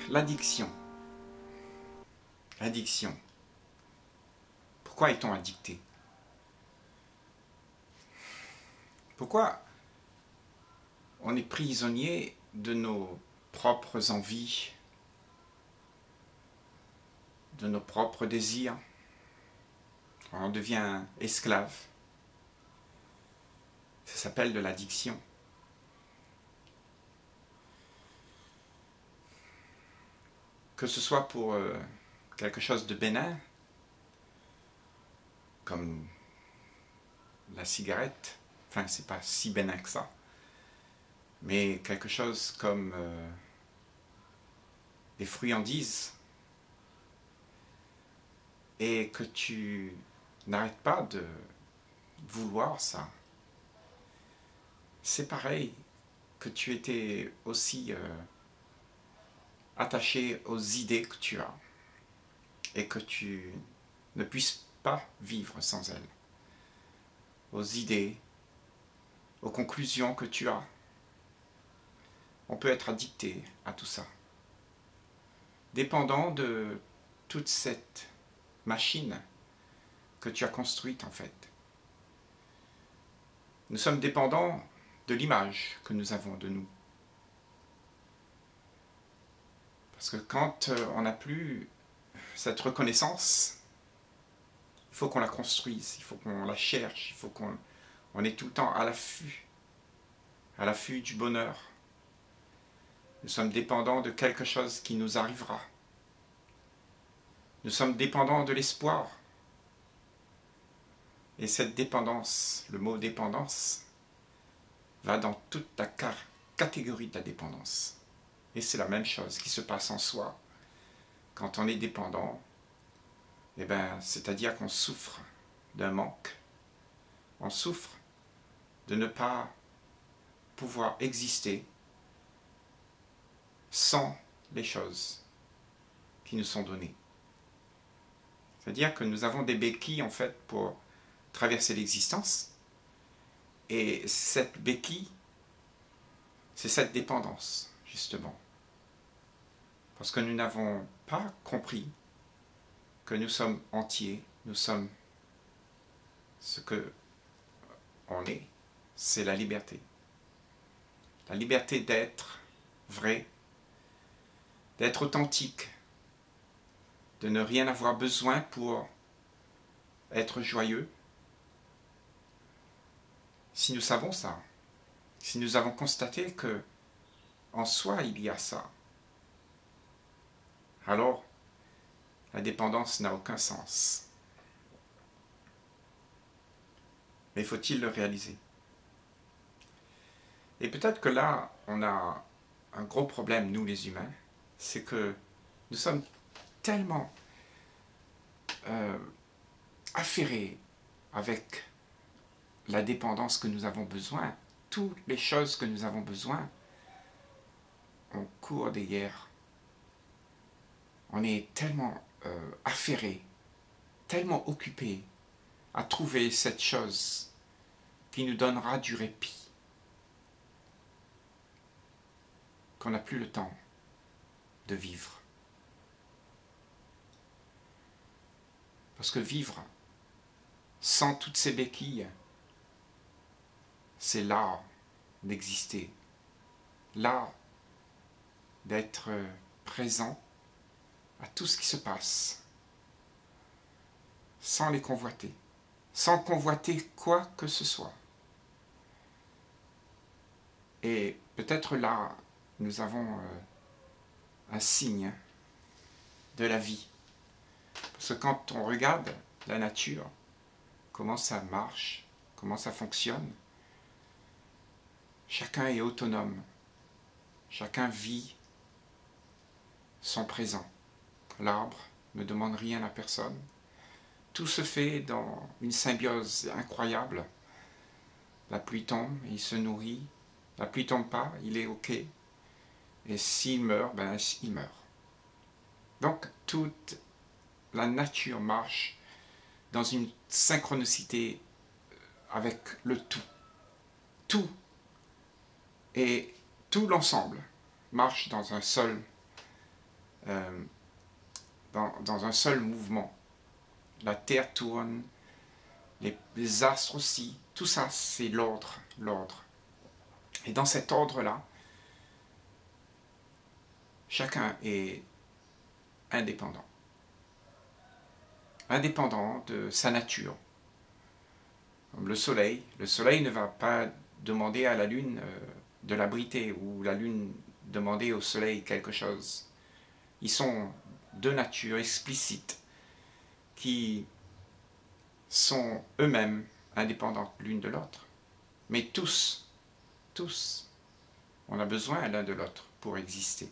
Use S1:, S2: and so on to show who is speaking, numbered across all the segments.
S1: l'addiction. L'addiction. Pourquoi est-on addicté? Pourquoi on est prisonnier de nos propres envies, de nos propres désirs? On devient esclave. Ça s'appelle de l'addiction. Que ce soit pour quelque chose de bénin, comme la cigarette, enfin c'est pas si bénin que ça, mais quelque chose comme des friandises, et que tu n'arrêtes pas de vouloir ça, c'est pareil que tu étais aussi attaché aux idées que tu as et que tu ne puisses pas vivre sans elles, aux idées, aux conclusions que tu as. On peut être addicté à tout ça, dépendant de toute cette machine que tu as construite en fait. Nous sommes dépendants de l'image que nous avons de nous. Parce que quand on n'a plus cette reconnaissance, il faut qu'on la construise, il faut qu'on la cherche, il faut qu'on est tout le temps à l'affût du bonheur. Nous sommes dépendants de quelque chose qui nous arrivera. Nous sommes dépendants de l'espoir. Et cette dépendance, le mot dépendance, va dans toute la catégorie de la dépendance. Et c'est la même chose qui se passe en soi. Quand on est dépendant, eh ben, c'est-à-dire qu'on souffre d'un manque. On souffre de ne pas pouvoir exister sans les choses qui nous sont données. C'est-à-dire que nous avons des béquilles en fait pour traverser l'existence. Et cette béquille, c'est cette dépendance, justement. Parce que nous n'avons pas compris que nous sommes entiers, nous sommes ce que on est, c'est la liberté. La liberté d'être vrai, d'être authentique, de ne rien avoir besoin pour être joyeux. Si nous savons ça, si nous avons constaté que en soi il y a ça, alors la dépendance n'a aucun sens. Mais faut-il le réaliser? Et peut-être que là, on a un gros problème, nous les humains, c'est que nous sommes tellement affairés avec la dépendance que nous avons besoin, toutes les choses que nous avons besoin, on court derrière. On est tellement affairés, tellement occupés à trouver cette chose qui nous donnera du répit, qu'on n'a plus le temps de vivre. Parce que vivre sans toutes ces béquilles, c'est l'art d'exister, l'art d'être présent à tout ce qui se passe, sans les convoiter, sans convoiter quoi que ce soit. Et peut-être là, nous avons un signe de la vie. Parce que quand on regarde la nature, comment ça marche, comment ça fonctionne, chacun est autonome, chacun vit son présent. L'arbre ne demande rien à personne. Tout se fait dans une symbiose incroyable. La pluie tombe, il se nourrit. La pluie tombe pas, il est OK. Et s'il meurt, ben il meurt. Donc toute la nature marche dans une synchronicité avec le tout. Tout. Et tout l'ensemble marche dans un seul euh, dans un seul mouvement. La Terre tourne, les astres aussi, tout ça c'est l'ordre, l'ordre. Et dans cet ordre-là, chacun est indépendant. Indépendant de sa nature. Comme le soleil ne va pas demander à la lune de l'abriter, ou la lune demander au soleil quelque chose. Ils sont de nature explicite, qui sont eux-mêmes indépendantes l'une de l'autre. Mais tous, on a besoin l'un de l'autre pour exister.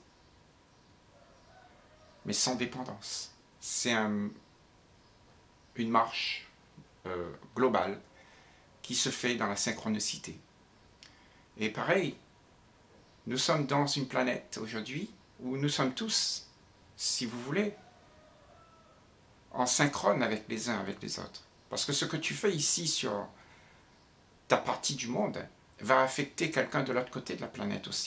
S1: Mais sans dépendance. C'est une marche globale qui se fait dans la synchronicité. Et pareil, nous sommes dans une planète aujourd'hui où nous sommes tous, si vous voulez, en synchrone avec les uns avec les autres. Parce que ce que tu fais ici sur ta partie du monde va affecter quelqu'un de l'autre côté de la planète aussi.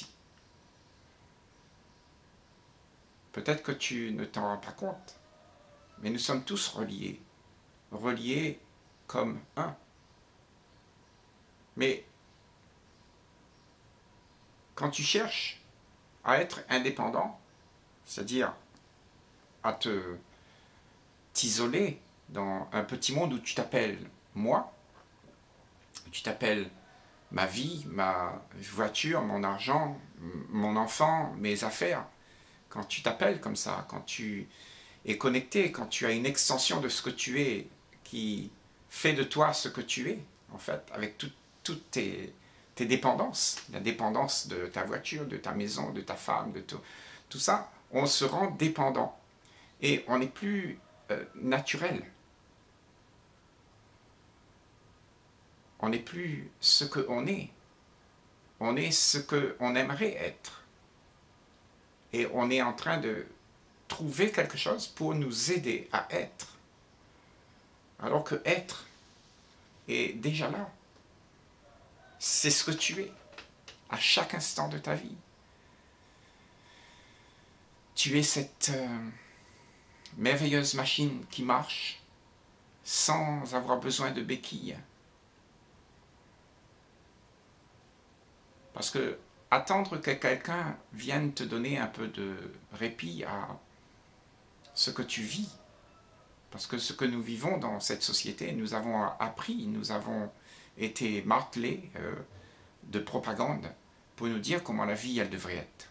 S1: Peut-être que tu ne t'en rends pas compte, mais nous sommes tous reliés, reliés comme un. Mais quand tu cherches à être indépendant, c'est-à-dire à t'isoler dans un petit monde où tu t'appelles moi, où tu t'appelles ma vie, ma voiture, mon argent, mon enfant, mes affaires, quand tu t'appelles comme ça, quand tu es connecté, quand tu as une extension de ce que tu es, qui fait de toi ce que tu es, en fait, avec toutes tes dépendances, la dépendance de ta voiture, de ta maison, de ta femme, de tout ça, on se rend dépendant et on n'est plus naturel. On n'est plus ce qu'on est. On est ce qu'on aimerait être. Et on est en train de trouver quelque chose pour nous aider à être. Alors que être est déjà là. C'est ce que tu es, à chaque instant de ta vie. Tu es cette merveilleuse machine qui marche sans avoir besoin de béquilles. Parce que attendre que quelqu'un vienne te donner un peu de répit à ce que tu vis, parce que ce que nous vivons dans cette société, nous avons appris, nous avons été martelés de propagande pour nous dire comment la vie, elle devrait être.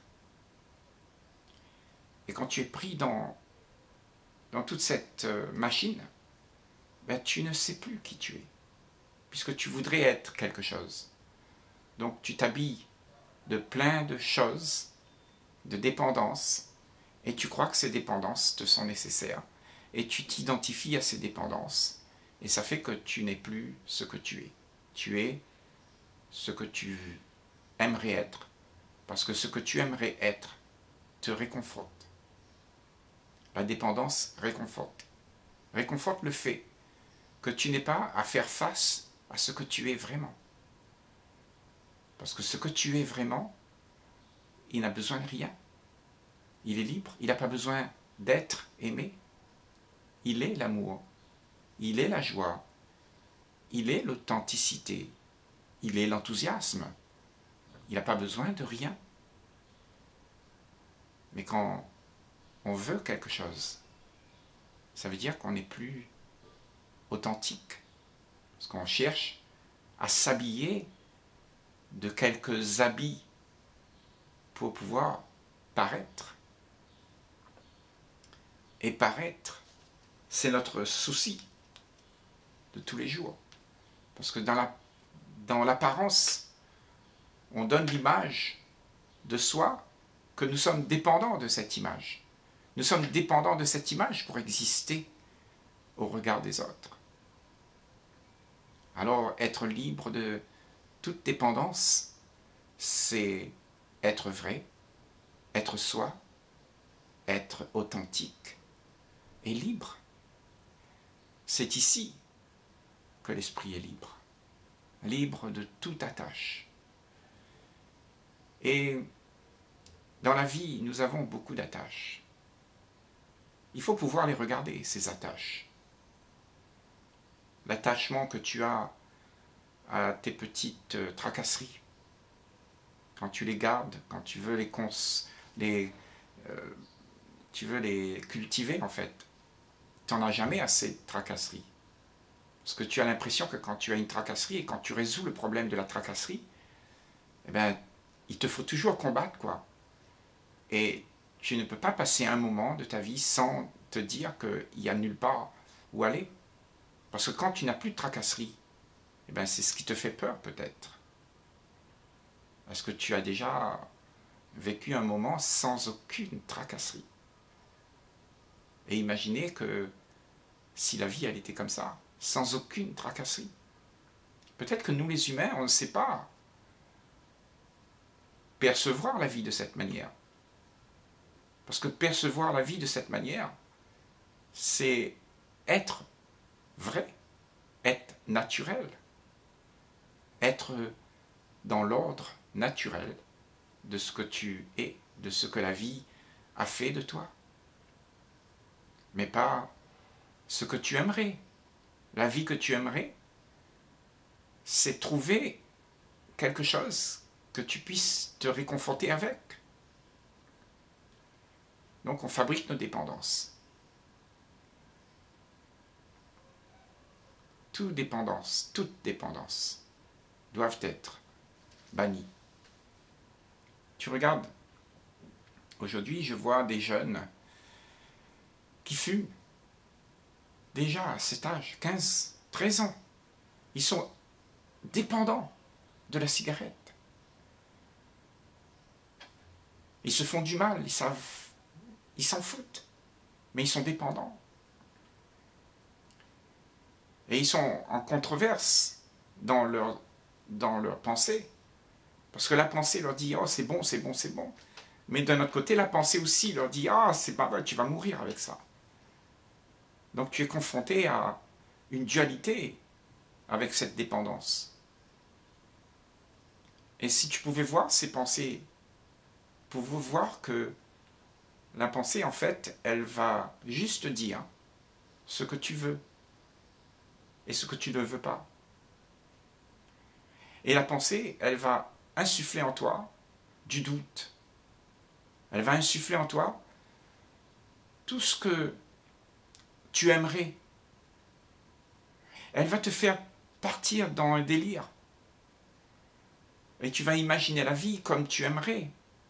S1: Et quand tu es pris dans toute cette machine, ben, tu ne sais plus qui tu es, puisque tu voudrais être quelque chose. Donc tu t'habilles de plein de choses, de dépendances, et tu crois que ces dépendances te sont nécessaires, et tu t'identifies à ces dépendances, et ça fait que tu n'es plus ce que tu es. Tu es ce que tu aimerais être, parce que ce que tu aimerais être te réconforte. La dépendance réconforte. Réconforte le fait que tu n'aies pas à faire face à ce que tu es vraiment. Parce que ce que tu es vraiment, il n'a besoin de rien. Il est libre, il n'a pas besoin d'être aimé. Il est l'amour, il est la joie, il est l'authenticité, il est l'enthousiasme. Il n'a pas besoin de rien. Mais quand on veut quelque chose, ça veut dire qu'on n'est plus authentique. Parce qu'on cherche à s'habiller de quelques habits pour pouvoir paraître. Et paraître, c'est notre souci de tous les jours. Parce que dans l'apparence, on donne l'image de soi que nous sommes dépendants de cette image. Nous sommes dépendants de cette image pour exister au regard des autres. Alors, être libre de toute dépendance, c'est être vrai, être soi, être authentique et libre. C'est ici que l'esprit est libre, libre de toute attache. Et dans la vie, nous avons beaucoup d'attaches. il faut pouvoir les regarder, ces attaches. L'attachement que tu as à tes petites tracasseries, quand tu les gardes, quand tu veux tu veux les cultiver en fait, tu n'en as jamais assez de tracasseries. Parce que tu as l'impression que quand tu as une tracasserie et quand tu résous le problème de la tracasserie, eh ben, il te faut toujours combattre, quoi. Et tu ne peux pas passer un moment de ta vie sans te dire qu'il n'y a nulle part où aller. Parce que quand tu n'as plus de tracasserie, eh ben, c'est ce qui te fait peur peut-être. Parce que tu as déjà vécu un moment sans aucune tracasserie. Et imaginez que si la vie elle était comme ça, sans aucune tracasserie. Peut-être que nous les humains, on ne sait pas percevoir la vie de cette manière. Parce que percevoir la vie de cette manière, c'est être vrai, être naturel, être dans l'ordre naturel de ce que tu es, de ce que la vie a fait de toi. Mais pas ce que tu aimerais. La vie que tu aimerais, c'est trouver quelque chose que tu puisses te réconforter avec. Donc on fabrique nos dépendances. Toute dépendance doivent être bannies. Tu regardes, aujourd'hui je vois des jeunes qui fument, déjà à cet âge, 15, 13 ans. Ils sont dépendants de la cigarette. Ils se font du mal, ils s'en foutent, mais ils sont dépendants. Et ils sont en controverse dans leur pensée. Parce que la pensée leur dit « Oh, c'est bon, c'est bon, c'est bon ». Mais d'un autre côté, la pensée aussi leur dit « Ah, c'est pas vrai, tu vas mourir avec ça ». Donc tu es confronté à une dualité avec cette dépendance. Et si tu pouvais voir ces pensées, pouvez voir que la pensée, en fait, elle va juste dire ce que tu veux et ce que tu ne veux pas. Et la pensée, elle va insuffler en toi du doute. Elle va insuffler en toi tout ce que tu aimerais. Elle va te faire partir dans un délire. Et tu vas imaginer la vie comme tu aimerais.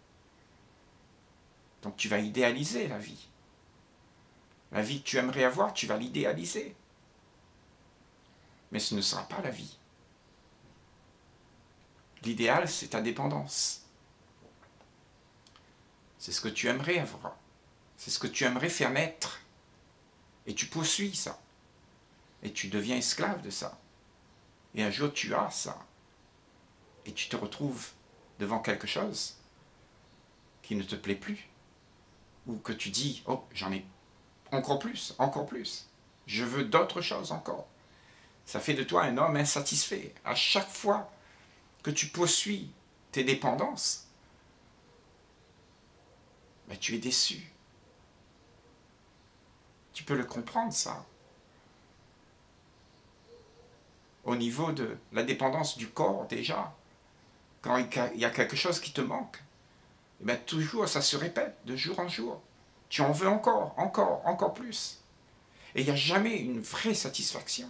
S1: Donc tu vas idéaliser la vie. La vie que tu aimerais avoir, tu vas l'idéaliser. Mais ce ne sera pas la vie. L'idéal, c'est ta dépendance. C'est ce que tu aimerais avoir. C'est ce que tu aimerais faire naître. Et tu poursuis ça. Et tu deviens esclave de ça. Et un jour, tu as ça. Et tu te retrouves devant quelque chose qui ne te plaît plus. Ou que tu dis, oh, j'en ai encore plus, encore plus. Je veux d'autres choses encore. Ça fait de toi un homme insatisfait. À chaque fois que tu poursuis tes dépendances, ben, tu es déçu. Tu peux le comprendre, ça. Au niveau de la dépendance du corps, déjà, quand il y a quelque chose qui te manque, eh bien, toujours ça se répète de jour en jour. Tu en veux encore, encore, encore plus. Et il n'y a jamais une vraie satisfaction.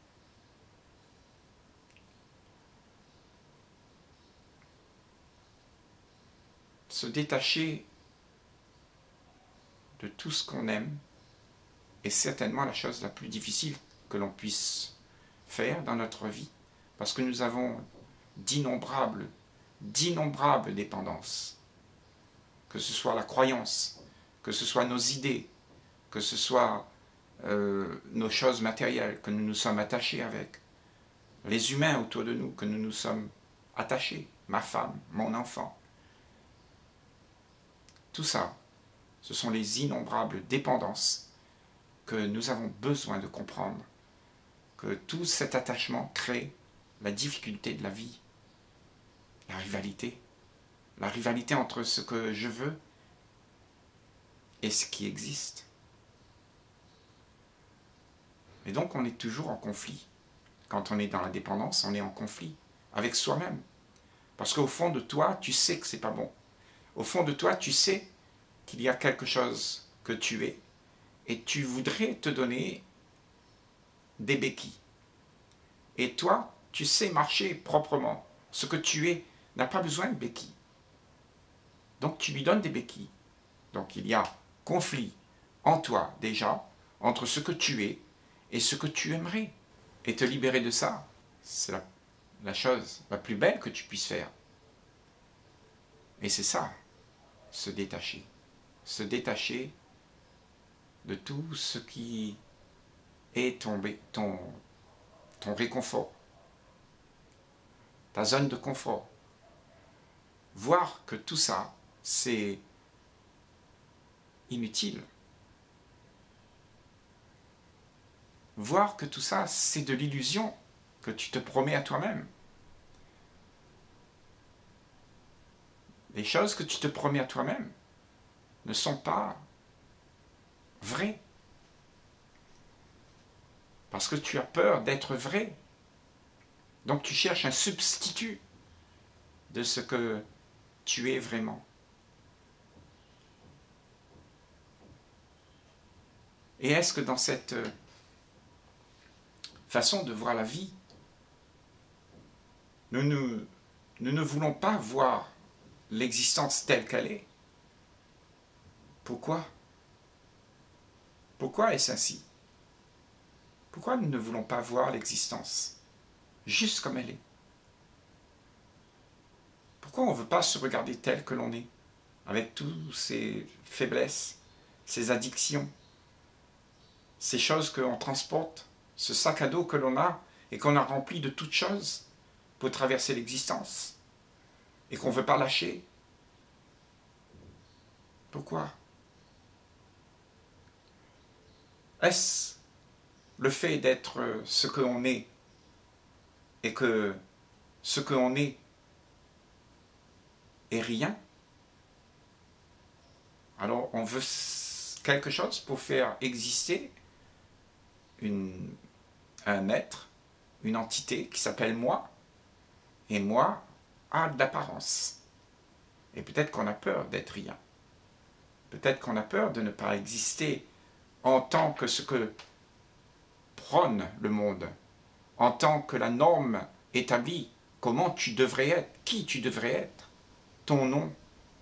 S1: Se détacher de tout ce qu'on aime est certainement la chose la plus difficile que l'on puisse faire dans notre vie, parce que nous avons d'innombrables dépendances, que ce soit la croyance, que ce soit nos idées, que ce soit nos choses matérielles, que nous nous sommes attachés avec, les humains autour de nous, que nous nous sommes attachés, ma femme, mon enfant. Tout ça, ce sont les innombrables dépendances que nous avons besoin de comprendre, que tout cet attachement crée la difficulté de la vie, la rivalité entre ce que je veux et ce qui existe. Et donc on est toujours en conflit. Quand on est dans la dépendance, on est en conflit avec soi-même. Parce qu'au fond de toi, tu sais que c'est pas bon. Au fond de toi, tu sais qu'il y a quelque chose que tu es et tu voudrais te donner des béquilles. Et toi, tu sais marcher proprement. Ce que tu es n'a pas besoin de béquilles. Donc tu lui donnes des béquilles. Donc il y a conflit en toi déjà entre ce que tu es et ce que tu aimerais. Et te libérer de ça, c'est la chose la plus belle que tu puisses faire. Et c'est ça, se détacher. Se détacher de tout ce qui est ton réconfort, ta zone de confort. Voir que tout ça, c'est inutile. Voir que tout ça, c'est de l'illusion que tu te promets à toi-même. Les choses que tu te promets à toi-même ne sont pas vraies. Parce que tu as peur d'être vrai. Donc tu cherches un substitut de ce que tu es vraiment. Et est-ce que dans cette façon de voir la vie, nous ne voulons pas voir l'existence telle qu'elle est? Pourquoi? Pourquoi est-ce ainsi? Pourquoi nous ne voulons pas voir l'existence juste comme elle est? Pourquoi on ne veut pas se regarder tel que l'on est, avec toutes ces faiblesses, ces addictions, ces choses qu'on transporte, ce sac à dos que l'on a et qu'on a rempli de toutes choses pour traverser l'existence et qu'on ne veut pas lâcher? Pourquoi? Est-ce le fait d'être ce que l'on est et que ce que l'on est rien? Alors on veut quelque chose pour faire exister un être, une entité qui s'appelle moi, et moi a de l'apparence. Et peut-être qu'on a peur d'être rien. Peut-être qu'on a peur de ne pas exister en tant que ce que prône le monde, en tant que la norme établie, comment tu devrais être, qui tu devrais être, ton nom,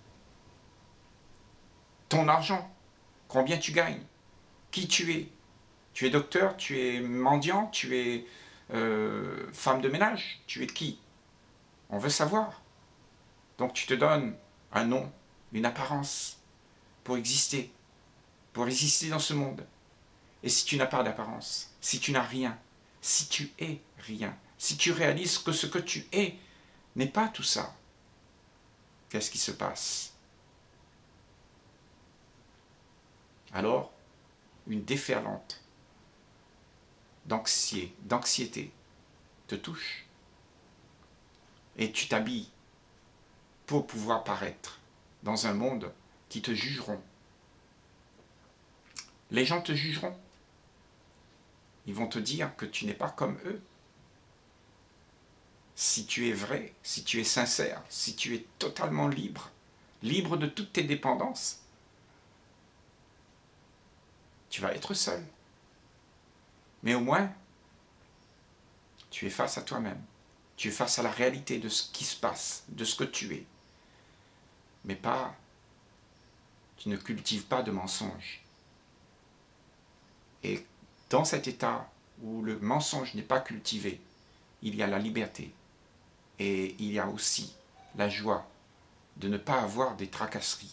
S1: ton argent, combien tu gagnes, qui tu es. Tu es docteur, tu es mendiant, tu es femme de ménage, tu es qui? On veut savoir. Donc tu te donnes un nom, une apparence pour exister dans ce monde. Et si tu n'as pas d'apparence, si tu n'as rien, si tu es rien, si tu réalises que ce que tu es n'est pas tout ça, qu'est-ce qui se passe? Alors, une déferlante d'anxiété te touche. Et tu t'habilles pour pouvoir paraître dans un monde qui te jugeront. Les gens te jugeront. Ils vont te dire que tu n'es pas comme eux. Si tu es vrai, si tu es sincère, si tu es totalement libre, libre de toutes tes dépendances, tu vas être seul. Mais au moins, tu es face à toi-même. Tu es face à la réalité de ce qui se passe, de ce que tu es. Mais pas, tu ne cultives pas de mensonges. Et dans cet état où le mensonge n'est pas cultivé, il y a la liberté. Et il y a aussi la joie de ne pas avoir des tracasseries.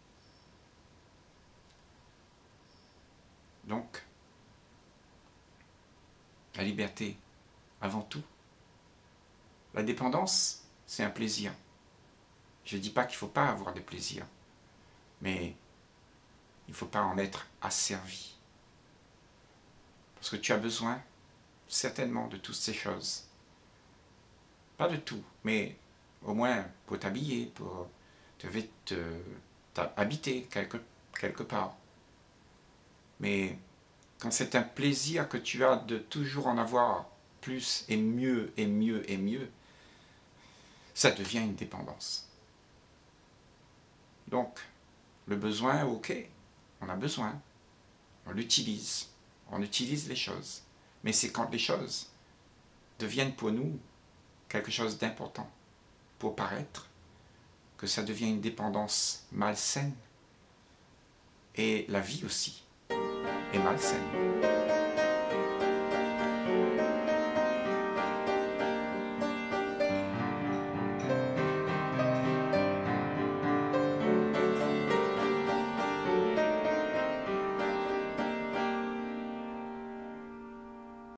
S1: Donc, la liberté, avant tout. La dépendance, c'est un plaisir. Je ne dis pas qu'il ne faut pas avoir des plaisirs, mais il ne faut pas en être asservi. Parce que tu as besoin, certainement, de toutes ces choses. Pas de tout, mais au moins pour t'habiller, pour t'habiter quelque part. Mais quand c'est un plaisir que tu as de toujours en avoir plus et mieux et mieux et mieux, ça devient une dépendance. Donc, le besoin, ok, on a besoin, on utilise les choses. Mais c'est quand les choses deviennent pour nous quelque chose d'important pour paraître, que ça devient une dépendance malsaine. Et la vie aussi est malsaine.